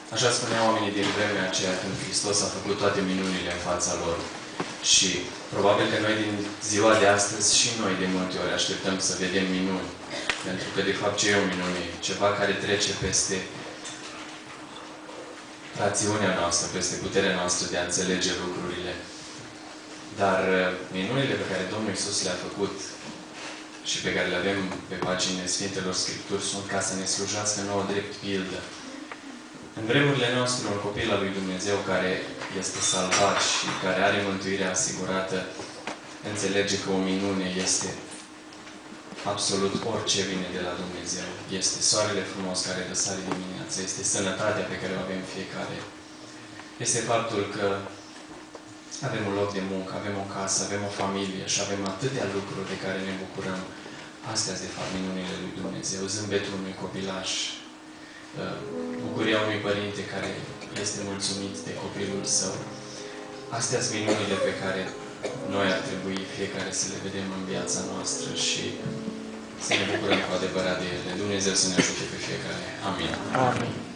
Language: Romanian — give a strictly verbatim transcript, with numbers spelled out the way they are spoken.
Așa spuneau oamenii din vremea aceea când Hristos a făcut toate minunile în fața lor. Și probabil că noi din ziua de astăzi și noi de multe ori așteptăm să vedem minuni. Pentru că de fapt ce e o minune? Ceva care trece peste rațiunea noastră, peste puterea noastră de a înțelege lucrurile. Dar minunile pe care Domnul Iisus le-a făcut și pe care le avem pe paginile Sfintelor Scripturi sunt ca să ne slujească nouă drept pildă. În vremurile noastre, un copil al lui Dumnezeu care este salvat și care are mântuirea asigurată, înțelege că o minune este absolut orice vine de la Dumnezeu. Este soarele frumos care răsare dimineața, este sănătatea pe care o avem fiecare. Este faptul că avem un loc de muncă, avem o casă, avem o familie și avem atâtea lucruri de care ne bucurăm. Astea sunt, de fapt, minunile lui Dumnezeu. Zâmbetul unui copilaș, bucuria unui părinte care este mulțumit de copilul său. Astea sunt minunile pe care noi ar trebui fiecare să le vedem în viața noastră și să ne bucurăm cu adevărat de ele. Dumnezeu să ne ajute pe fiecare. Amin. Amin.